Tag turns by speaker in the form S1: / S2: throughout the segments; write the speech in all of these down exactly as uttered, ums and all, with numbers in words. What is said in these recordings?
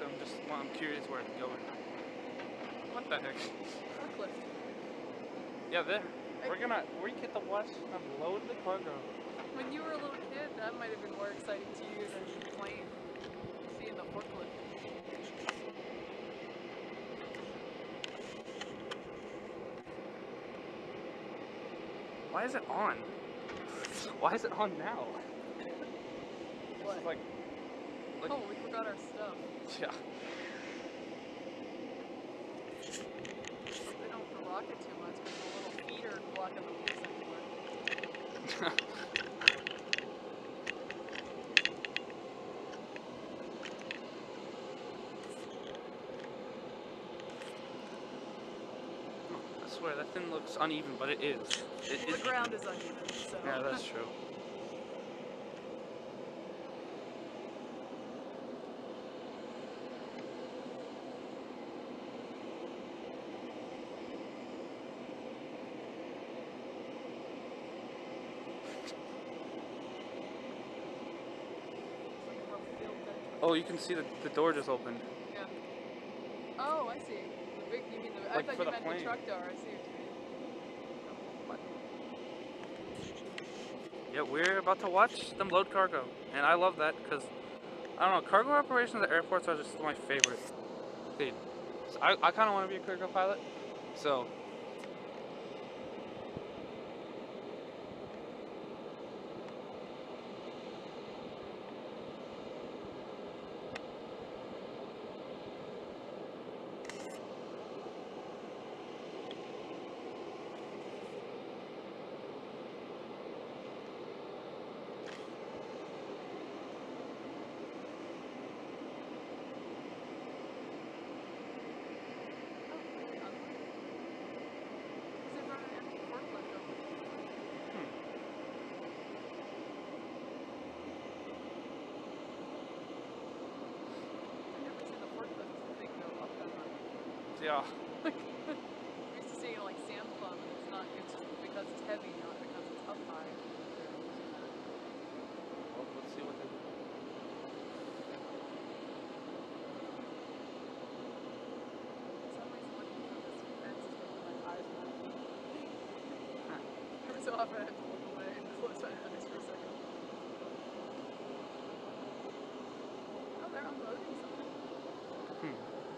S1: I'm just, well, I'm curious where it's going. What the heck?
S2: Forklift.
S1: Yeah, there. We're gonna, we get to watch them load the cargo.
S2: When you were a little kid, that might have been more exciting to you than the plane. Seeing the forklift.
S1: Why is it on? Why is it on now?
S2: What?
S1: It's like, like,
S2: oh, we forgot our stuff.
S1: yeah.
S2: Hope they don't rock it too much because the little feet are blocking the wheels anymore.
S1: I swear, that thing looks uneven, but it is. It,
S2: Well,
S1: it,
S2: the ground is uneven, so.
S1: Yeah, that's true. Oh, you can see the, the door just opened.
S2: Yeah. Oh, I see. The big, you mean the,
S1: Like
S2: I thought
S1: for
S2: you
S1: the
S2: meant
S1: plane.
S2: the truck door. I see what you mean.
S1: Yeah, we're about to watch them load cargo. And I love that because, I don't know, cargo operations at airports are just my favorite. Dude, so I, I kind of want to be a cargo pilot. So, yeah.
S2: We used to see it like sand plum, and it's not. It's just because it's heavy, not because it's up high.
S1: Well, let's see what they do.
S2: For some reason, looking through this fence is making my eyes water. Every so often, I have to look away and close my eyes for a second. Oh, they're unloading something.
S1: Hmm.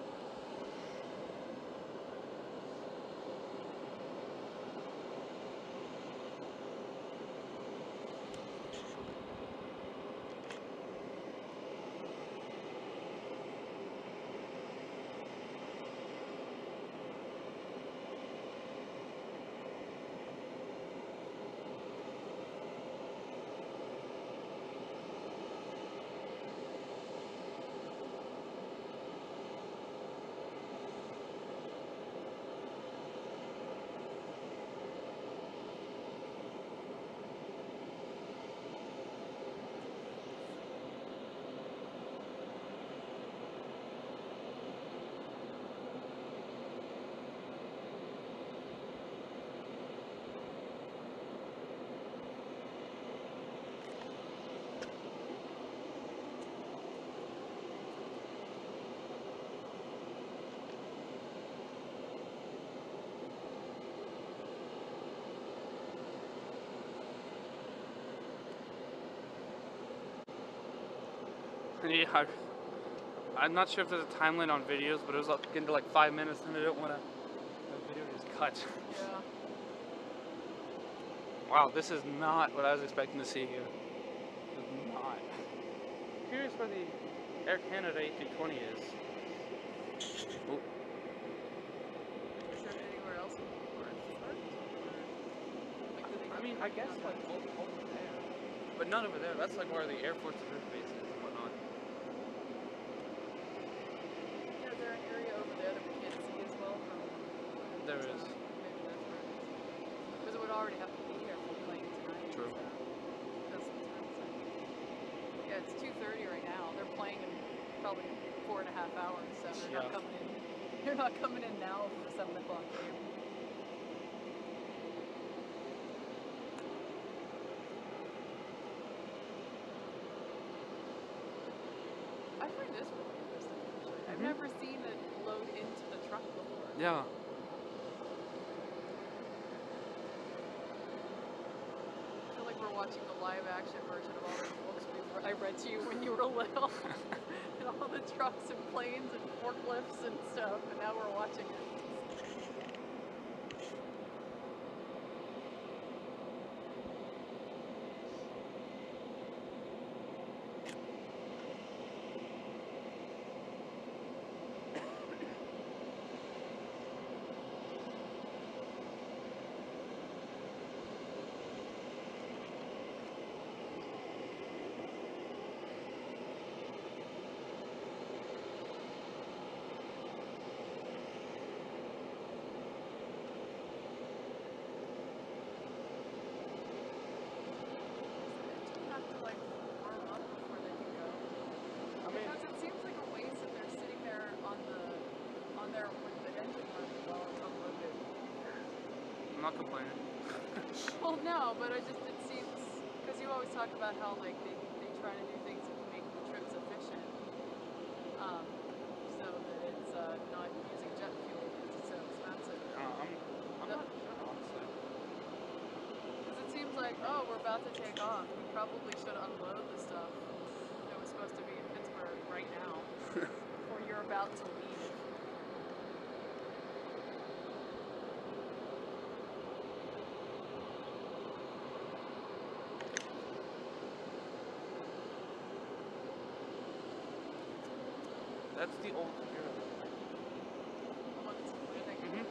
S1: Yeah, I, I'm not sure if there's a time limit on videos, but it was up getting to like five minutes and I don't want to, the video is cut.
S2: Yeah.
S1: Wow, this is not what I was expecting to see here. It is not. Curious where the Air Canada A three twenty is. Oh.
S2: Is there anywhere else in the port? Like, do they
S1: I mean, I guess like over, over there, but not over there. That's like where the Air Force Reserve Base is and whatnot.
S2: Yeah, is there an area over there that we can't see as well from?
S1: There is.
S2: Maybe that's where it is. Because it would already have to be here for playing tonight.
S1: True.
S2: So that's sometimes like, yeah, it's two thirty right now. They're playing in probably four and a half hours, so they're
S1: Yeah.
S2: not coming in. They're not coming in now for the seven o'clock game. I find this really interesting, actually.
S1: Mm-hmm.
S2: never seen it load into the truck before.
S1: Yeah.
S2: I feel like we're watching the live action version of all those books we re- I read to you when you were little. And all the trucks and planes and forklifts and stuff, and now we're watching it.
S1: I'm not complaining.
S2: Well, no, but I just, it seems, because you always talk about how, like, they, they try to do things to make the trips efficient, um, so that it's uh, not using jet fuel because it's so expensive.
S1: Uh, I'm, I'm
S2: The-
S1: not sure, honestly.
S2: Because it seems like, oh, we're about to take off. We probably should unload the stuff that was supposed to be in Pittsburgh right now, before you're about to leave.
S1: That's the old computer.
S2: The one that's landing.
S1: Mm-hmm.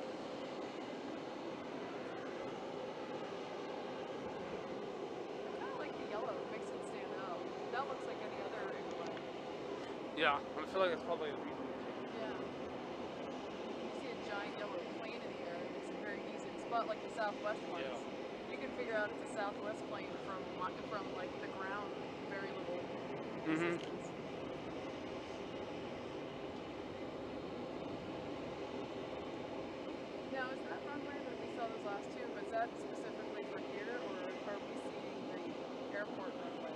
S2: I kind of like the yellow. It makes it stand out. That looks like any other airplane.
S1: Yeah, I feel like it's probably a reason.
S2: Yeah. You see a giant yellow plane in the air, it makes it very easy to spot, like the Southwest ones.
S1: Yeah.
S2: You can figure out it's a Southwest plane from from like the ground, very little
S1: Mm-hmm.
S2: resistance. Now, is that runway that we saw those last two? Was that specifically for here, or are we seeing the airport runway?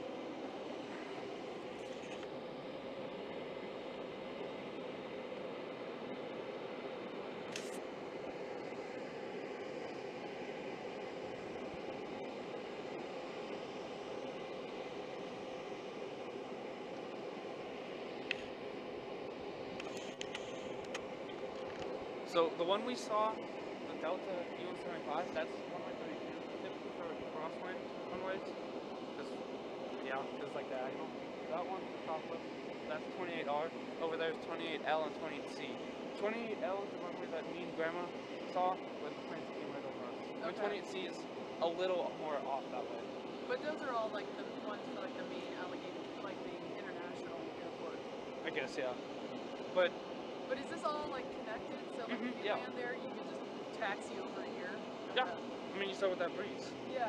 S1: So the one we saw, the Delta U N seventy-five, that's runway thirty-two, typically for crosswind runways. Cause, yeah, because like diagonal. That one, top left, that's twenty-eight R. Over there's twenty-eight L and twenty-eight C. twenty-eight L is the runway that me and Grandma saw with the planes that came right over us. And
S2: Okay.
S1: twenty-eight C is a little more off that way.
S2: But those are all like the ones for like the main Allegheny, like the international airport.
S1: I guess, yeah. But
S2: But is this all like connected? So like
S1: Mhm,
S2: if you
S1: yeah.
S2: land there, you can just taxi over here?
S1: yeah,
S2: Okay.
S1: I mean you saw with that breeze.
S2: Yeah.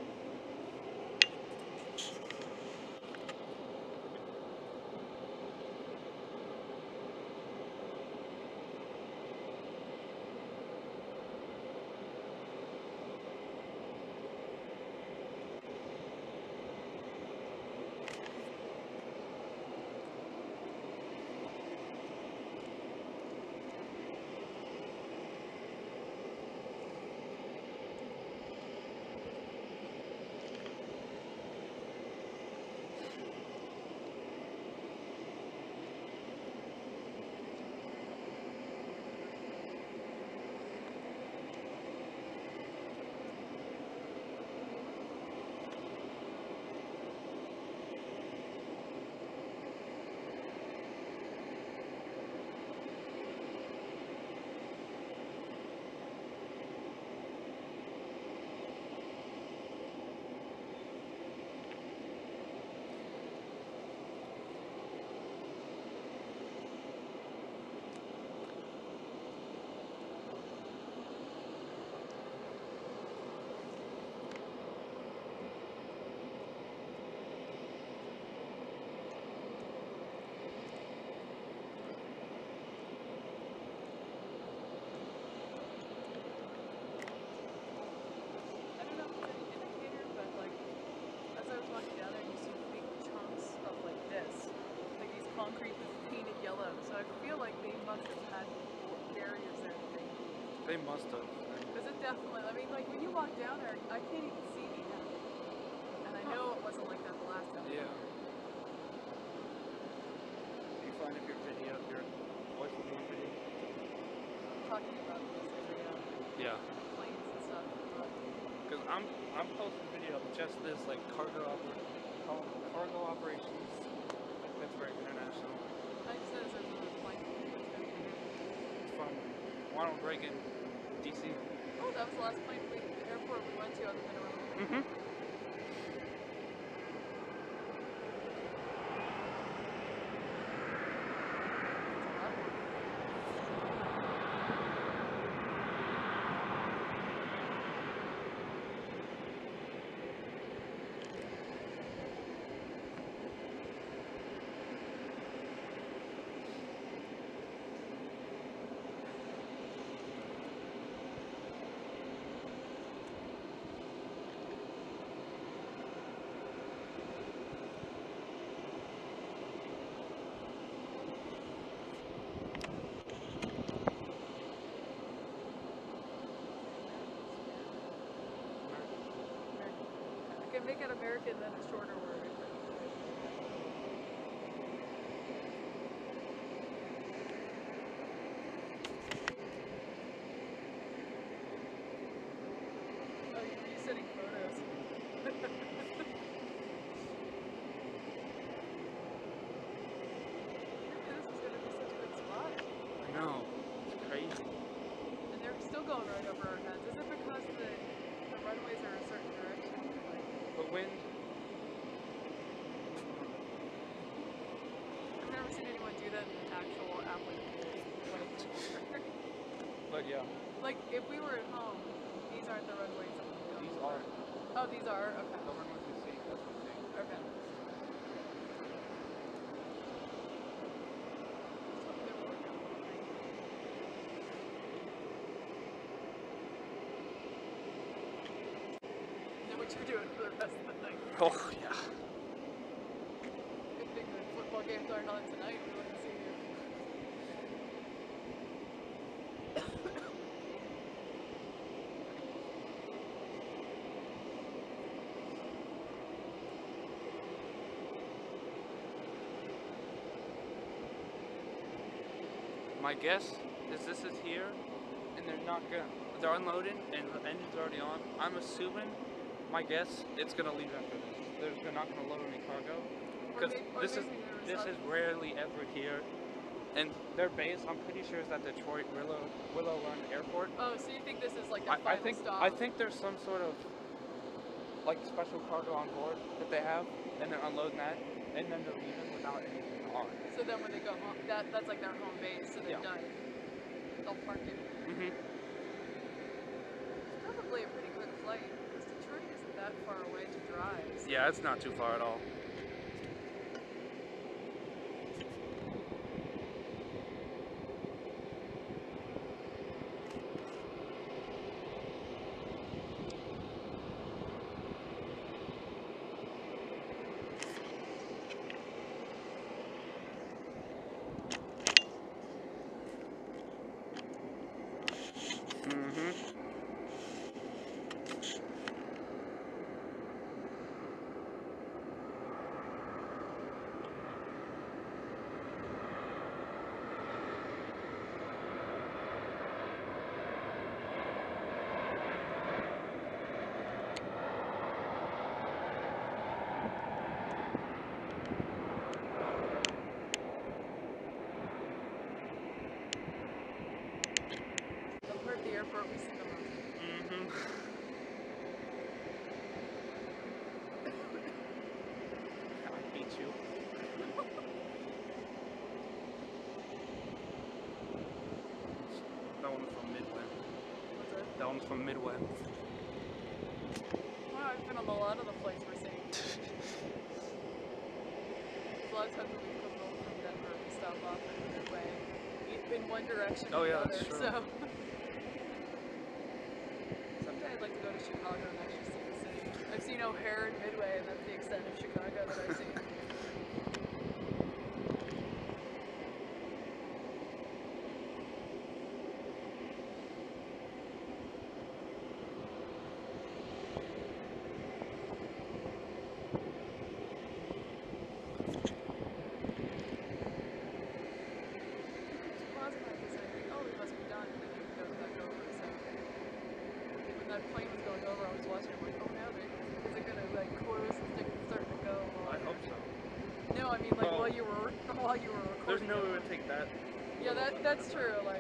S2: I don't know if it's any indicator, but like as I was walking down there, you see big chunks of like this, like these concrete with painted yellow, so I feel like they must have had barriers there that they moved.
S1: They must have.
S2: Because it definitely, I mean, like when you walk down there, I can't even see the end. And I know it wasn't like that the last time.
S1: Yeah. You find if your video, your voice will be on video.
S2: Talking about this area,
S1: Yeah.
S2: planes and stuff.
S1: Because I'm I'm posting video of just this like cargo oper cargo operations like Pittsburgh International.
S2: I just said there's another plane.
S1: It's from Ronald Reagan, D C.
S2: Oh, that was the last plane we, the airport we went to other than around.
S1: Mm-hmm.
S2: I can make it American, then a shorter word. Oh, you're sending photos. This is going to be such a good spot.
S1: I know. It's crazy.
S2: And they're still going right over our heads. Is it because the, the runways are a certain direction? Like,
S1: The wind.
S2: I've never seen anyone do that in an actual applicable way.
S1: But yeah.
S2: Like, if we were at home, these aren't the runways that we go.
S1: These are.
S2: Oh, these are? Okay.
S1: The runways you see, that's what you see.
S2: Okay. Know what you're doing for the rest of the night.
S1: Oh, yeah.
S2: Good thing the football games aren't on tonight. We wouldn't see you.
S1: My guess is this is here, and they're not gonna, they're unloading, and the engine's already on. I'm assuming, my guess, it's gonna leave after this. They're, they're not gonna load any cargo, because this is this is rarely ever here. And their base, I'm pretty sure, is at Detroit Willow Willow Run Airport.
S2: Oh, so you think this is like their
S1: I,
S2: final
S1: I think
S2: stop?
S1: I think there's some sort of like special cargo on board that they have, and they're unloading that, and then they're leaving without anything on.
S2: So then when they go home, that that's like their home base, so they're
S1: Yeah.
S2: done. They'll park it.
S1: Mm-hmm.
S2: It's probably a pretty quick flight, because Detroit isn't that far away to drive. So
S1: Yeah, it's not too far at all. Mm-hmm.
S2: the part of the airport we see the most.
S1: Mm-hmm. I hate you. That one's from Midway.
S2: What's that?
S1: That one's from Midway.
S2: Wow, I've been on a lot of the flights we're seeing. A lot of times when we come home from Denver, we stop off at Midway in one direction
S1: Oh,
S2: or
S1: yeah,
S2: the
S1: that's
S2: other.
S1: true.
S2: So someday I'd like to go to Chicago and actually see the city. I've seen O'Hare and Midway, and that's the extent of Chicago that I've seen. no, I mean like
S1: Oh.
S2: while you were while you were recording.
S1: There's no
S2: it.
S1: way to take that.
S2: Yeah, that that's true. Like,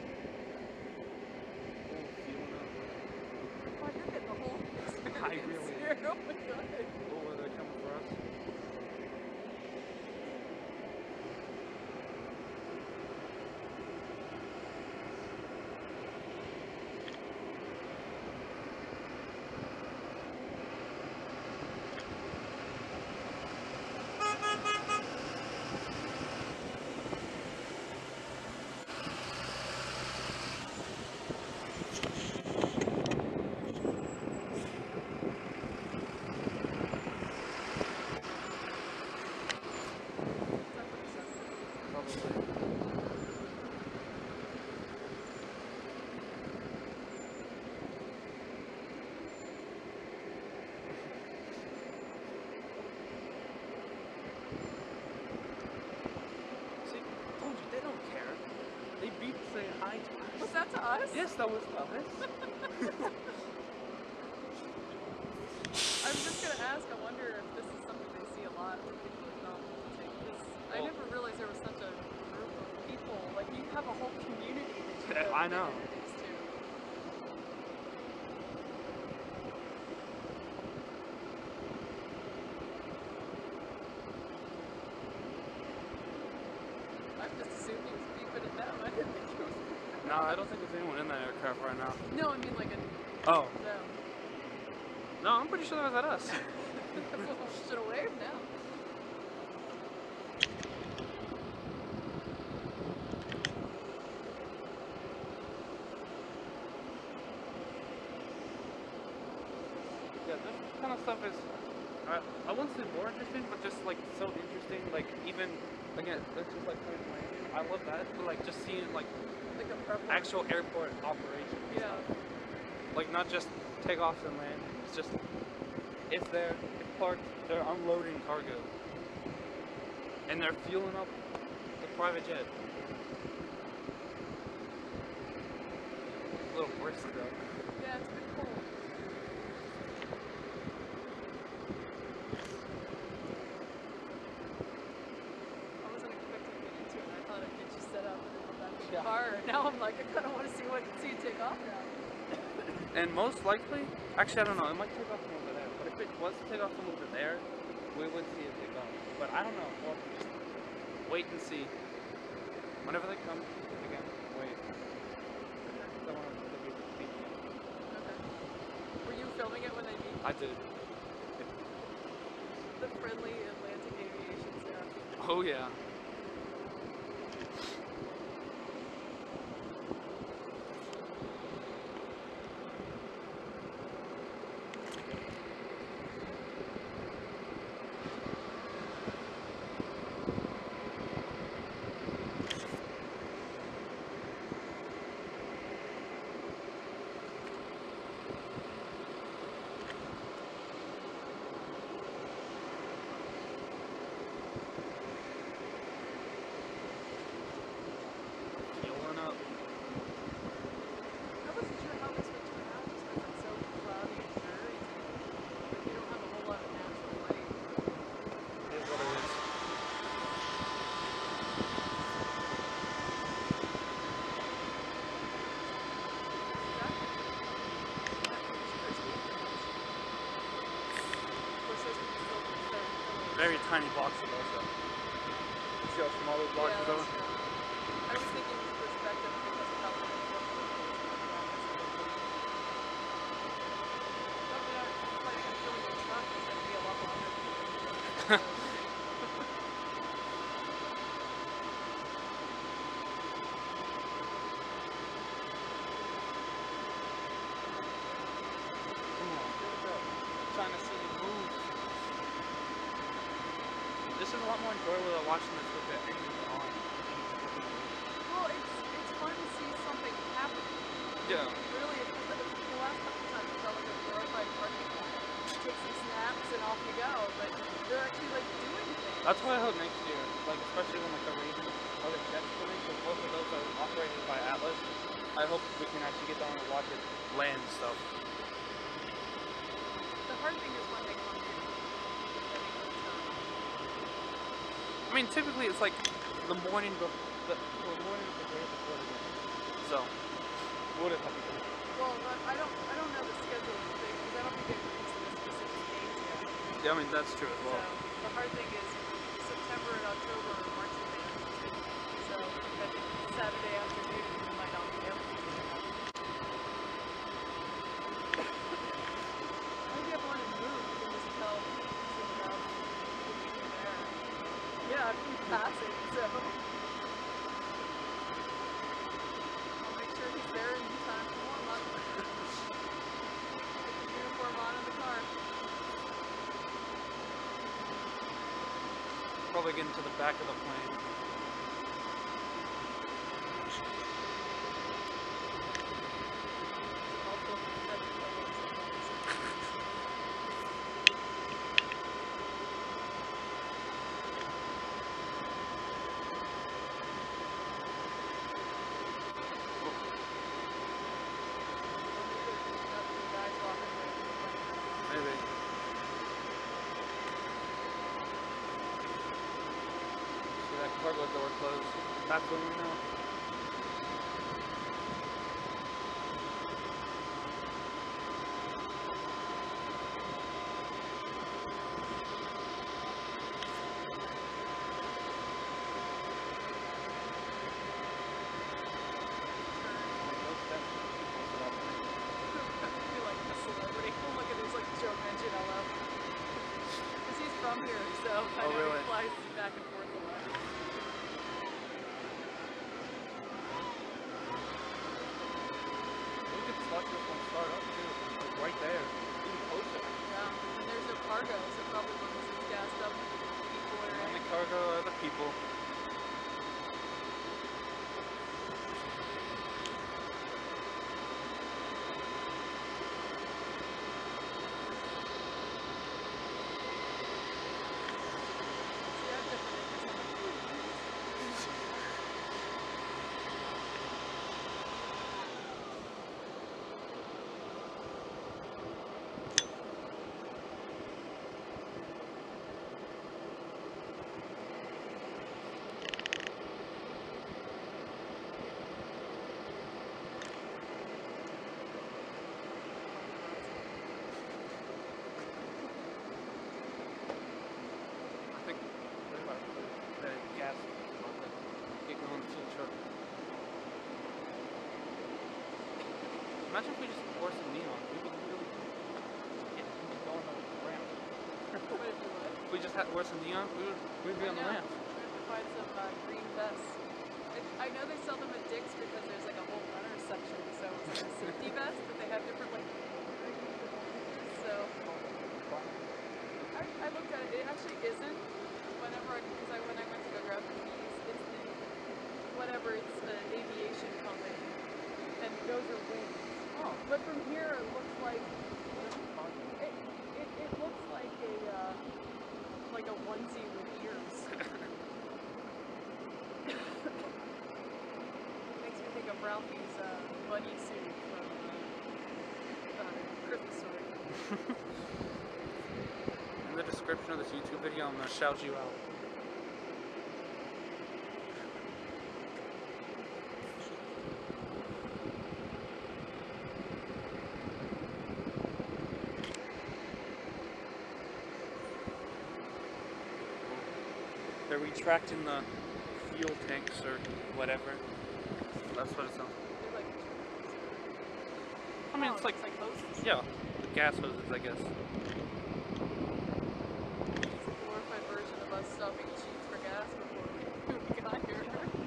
S2: oh, you're getting the whole experience
S1: I really
S2: here. Oh my god.
S1: Oh, are they coming for us? They beat say hi to us.
S2: Was that to us?
S1: Yes, that was to us.
S2: I was just gonna ask. I wonder if this is something they see a lot where people are not take this. I
S1: Well,
S2: never realized there was such a group of people. Like you have a whole community that you have
S1: I
S2: been
S1: know.
S2: introduced to. I just assumed he was beeping at them. I didn't think he was.
S1: No, I don't think there's anyone in that aircraft right now.
S2: No, I mean like a
S1: Oh.
S2: them.
S1: No, I'm pretty sure that was at us.
S2: Should have waved now.
S1: Yeah, this kind of stuff is, I, I wouldn't say more interesting, but just like so interesting. Like even, again, it's just like playing Miami. I love that, but like just seeing like
S2: Like a prep.
S1: actual airport operations. and
S2: Yeah.
S1: stuff. Like not just takeoffs and land. It's just, it's there, it's parked, they're unloading cargo. And they're fueling up the private jet. A little brisk though.
S2: Yeah, it's been cool. I wasn't expecting to get into it. I thought I'd get you set up and then go back to the
S1: Yeah.
S2: car. And now I'm like, I kind of want to see what see you take off now.
S1: And most likely, actually I don't know, it might take off from over there. But if it was to take off from over there, we would see it take off. But I don't know. Well, just wait and see. Whenever they come, again, wait. Don't want to be beat.
S2: Okay. Were you filming it when they beat
S1: I did.
S2: the friendly Atlantic Aviation staff?
S1: Oh yeah. Fueling up.
S2: I wasn't sure how this would turn out just because it's so cloudy and dreary. Like you don't have a whole lot of natural light.
S1: It is what it is.
S2: That, that was crispy. Of course, those can still be very
S1: Very tiny boxes also. See how small those
S2: Yeah,
S1: boxes
S2: that's
S1: are?
S2: true. I was thinking perspective because of how big it was. Oh, yeah, I'm planning on filling the truck. It's going to be a lot longer.
S1: Come on, get it up. I'm trying to see you move. This is a lot more enjoyable than watching this with the engines on.
S2: Well, it's it's fun to see something happen.
S1: Yeah.
S2: Really, it, the, the last couple of times it felt like a glorified parking lot. You take some snaps and off you go, but they're actually like doing things.
S1: That's why I hope next year, like especially when like the Ravens other jets come in, because both of those are operated by Atlas. I hope we can actually get down and watch it land and stuff.
S2: The hard thing is when they come in. Depending on the time.
S1: mean, typically it's like the morning of the, the morning of the day before the game. So, what if I think of it?
S2: Well, but I don't, I don't know the schedule thing because I don't think they've released the specific dates yet.
S1: Yeah, I mean that's true as well.
S2: So the hard thing is September and October are marching band. So I think Saturday afternoon we might not be able to do that. Maybe if I want to move, you can just tell Pete about being there. Yeah, I keep passing, so I'll make sure he's there in time for warm up. Put the uniform on in the car.
S1: Probably get into the back of the plane. Maybe. See that cargo door closed. That's when we know.
S2: From here, so I
S1: Oh,
S2: know
S1: really?
S2: he flies back and forth a lot.
S1: We could watch this one start up too, like right there, even closer.
S2: Yeah, and there's no cargo, so probably when this is gassed up, people are
S1: The
S2: in.
S1: only cargo are the people. Imagine if we just wore some neon. We would really get going on the ramp.
S2: What if you would?
S1: If we just had wore some neon, we would we'd be
S2: I
S1: on the
S2: know.
S1: ramp.
S2: We have to find some uh, green vests. I, I know they sell them at Dick's because there's like a whole runner section, so it's like a safety vest, but they have different like. So I, I looked at it. It actually isn't. Whenever I because I when I went to go grab the keys, it's the whatever it's an aviation company, and those are wings.
S1: Oh.
S2: But from here it looks like it, it, it looks like a uh, like a onesie with ears. Makes me think of Ralphie's uh, bunny suit from uh, uh, Christmas Story.
S1: In the description of this YouTube video, I'm gonna shout you out. They're retracting the fuel tanks or whatever. That's what it sounds like.
S2: They're like,
S1: I mean,
S2: oh,
S1: it's like,
S2: like hoses.
S1: yeah, the gas hoses, I guess.
S2: It's a glorified version of us stopping cheats for gas before we, we got here.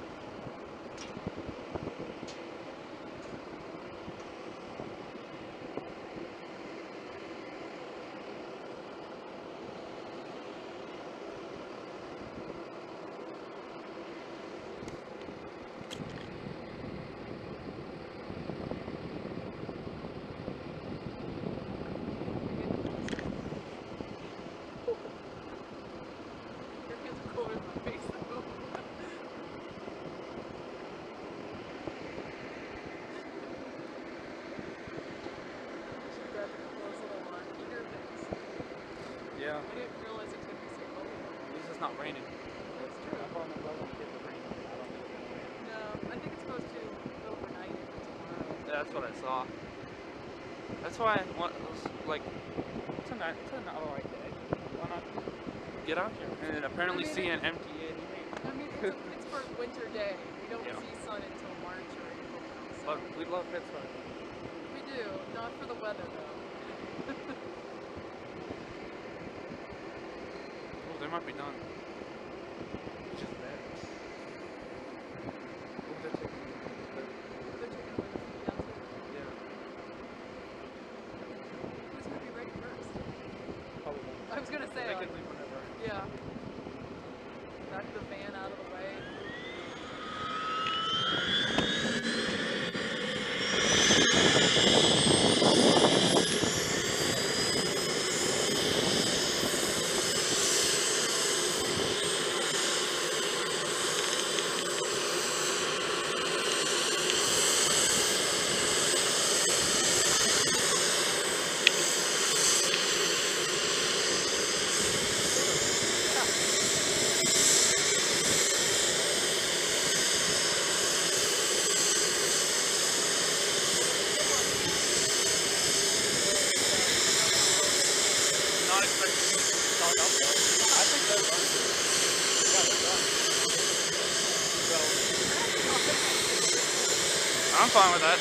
S2: Your hands are cold in my face though. Should grab a couple of those little uh, heater things.
S1: Yeah,
S2: I didn't realize it could be so cold.
S1: at least it's not raining.
S2: That's true. too.
S1: I thought McDonnell would get the rain. I don't think it's gonna rain.
S2: No, I think it's supposed to overnight into tomorrow.
S1: Yeah, that's what I saw. That's why I want, like, it's a night, it's an alright day. Why not get out here and apparently
S2: I mean,
S1: see
S2: it,
S1: an M D eighty-eight?
S2: I mean, it's a Pittsburgh winter day. We don't
S1: Yeah.
S2: see sun until March or April. So.
S1: But we love Pittsburgh.
S2: We do, not for the weather though.
S1: Oh, they might be done. It's just bad. Oh, they're taking
S2: They're taking away the food down too.
S1: Yeah.
S2: Who's gonna be ready first?
S1: Probably won't.
S2: I was gonna say,
S1: They
S2: like,
S1: can leave whenever.
S2: yeah. Back the van out of the way.
S1: Not expecting to start up though. I think they're done. Yeah, they're done. So I'm fine with that.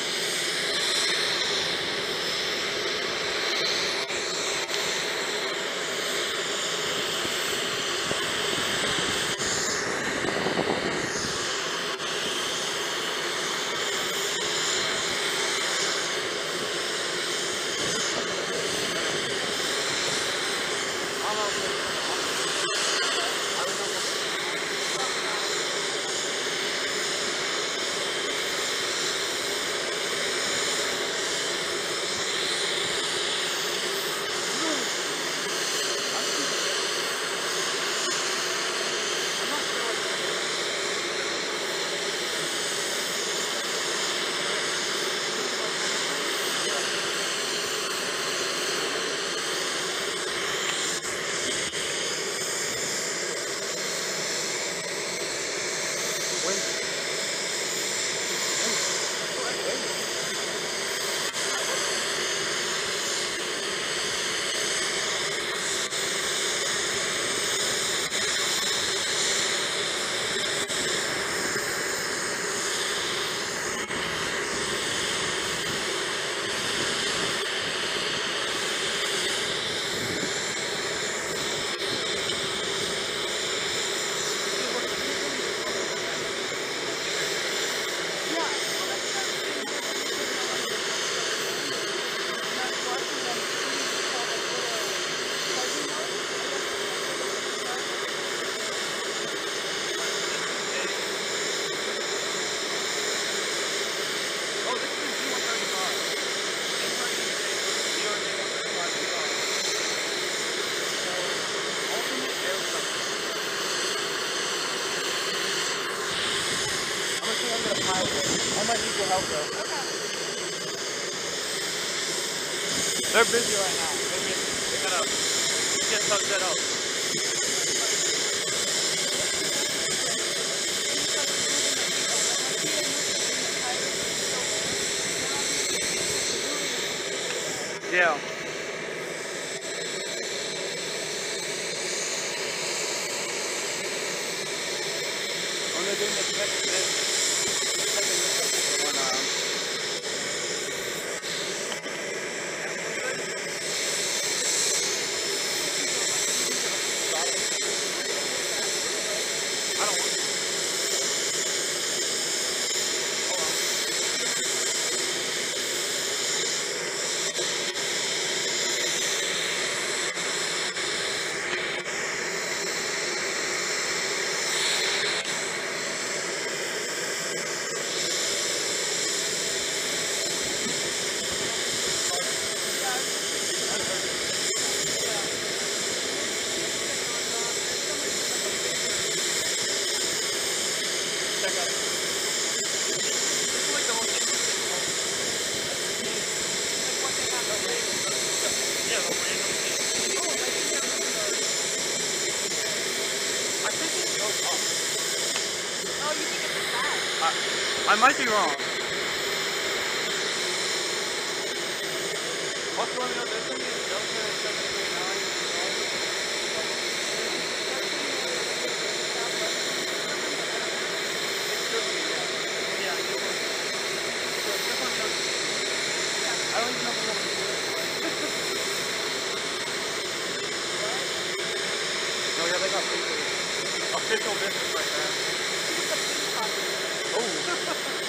S1: I might need your help though.
S2: Okay.
S1: They're busy right now. They're busy. They gotta get stuff set up. Yeah. When they're doing the second bit, second bit, when um. I don't want to. I might be wrong. Also, let me know, there's something in Delta seven eight nine. Yeah, I don't even know what to do. Oh yeah, they got official business right there. Oh.